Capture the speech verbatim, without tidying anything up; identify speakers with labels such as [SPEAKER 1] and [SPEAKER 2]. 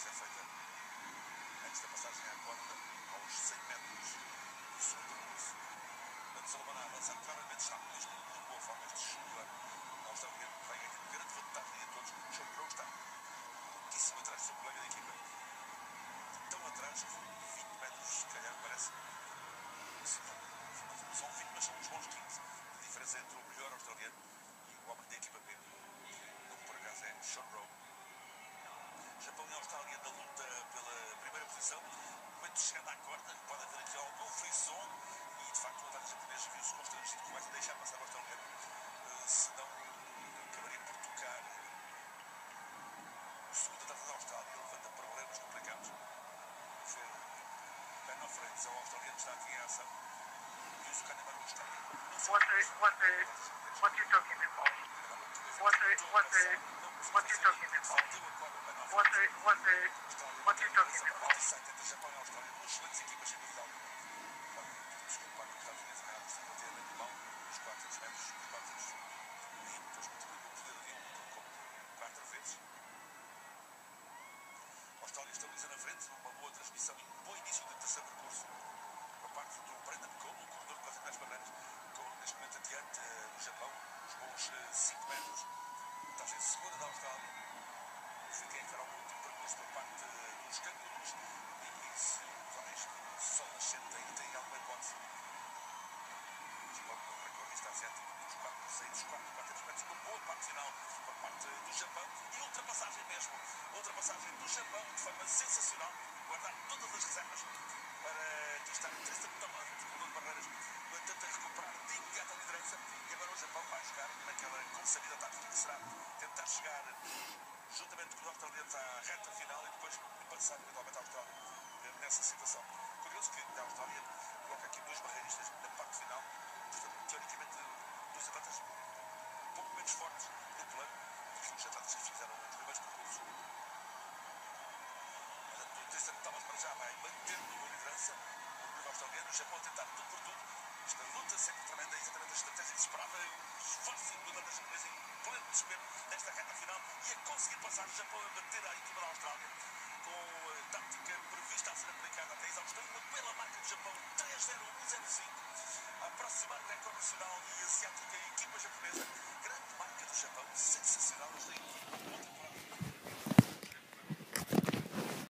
[SPEAKER 1] ser feita antes da passagem à corda, aos cem metros do segundo percurso. Vamos a avançar claramente, está mesmo em boa forma este chuva australiano, vai ganhando grande vantagem a todos. O Joe Crow está muitíssimo atrás do seu colega de equipa, tão atrás que vinte metros, se calhar, parece, não são vinte, mas são uns bons quinze. A diferença entre o melhor australiano e o homem da equipa B. Ele, por acaso, é Sean Rowe. Japão e Austrália na luta pela primeira posição. No momento de chegada à corda, pode haver aqui algum frisson e, de facto, o atleta japonês viu-se constrangido que vai deixar passar o australiano, uh, senão acabaria por tocar o segundo atleta da Austrália, levanta problemas complicados. Vamos ver Ben Offreins, o australiano, está aqui em ação. E o Canadá não está.
[SPEAKER 2] What are, what are, what you talking about? What are, what are, what you talking about? What are, what are, what you talking about?
[SPEAKER 1] Entre Japão e Austrália, duas excelentes equipas, sem dúvida alguma. Desculpa, os Estados Unidos erraram relativamente mal nos quatrocentos metros, nos quatrocentos e depois multiplicou o poder de um como quatro vezes. A Austrália estabiliza na frente, uma boa transmissão e um bom início do terceiro percurso por parte do Brendan Cole, um corredor de quase dez barreiras, com neste momento adiante uh, no Japão, os bons cinco metros. Vantagem segura da Austrália. Fiquei a fará um último percurso por parte uh, dos cangurus e se os homens só nascente aí têm alguma hipótese. O Japão, o recordista asiático, dos quatro, seis, quatro, quatrocentos metros, uma boa parte final por parte do Japão e ultrapassagem mesmo. Ultrapassagem do Japão de forma sensacional, guardar todas as reservas para aqui estar Tristan Thomas, o corredor de barreiras, tenta recuperar de imediato a liderança e agora o Japão vai jogar naquela consabida tática que será tentar chegar juntamente com os australianos à reta final e depois passar eventualmente à Austrália nessa situação. Curioso que a Austrália coloca aqui dois barreiristas na parte final, portanto, teoricamente, dois atletas um pouco menos fortes no plano do que os atletas que fizeram os primeiros percursos. Portanto, o Tristan Thomas para já vai mantendo a liderança, o orgulho australiano, o Japão a tentar tudo por tudo. Esta luta sempre tremenda, exatamente a estratégia que se esperava, o esforço do atleta japonês em pleno desespero nesta reta final e a conseguir passar o Japão a bater a equipa da Austrália com a tática prevista a ser aplicada até a exaustão. Uma bela marca do Japão, três zero um zero cinco, a aproximar o recorde nacional e asiático a equipa japonesa. Grande marca do Japão, sensacional esta equipa, boa temporada.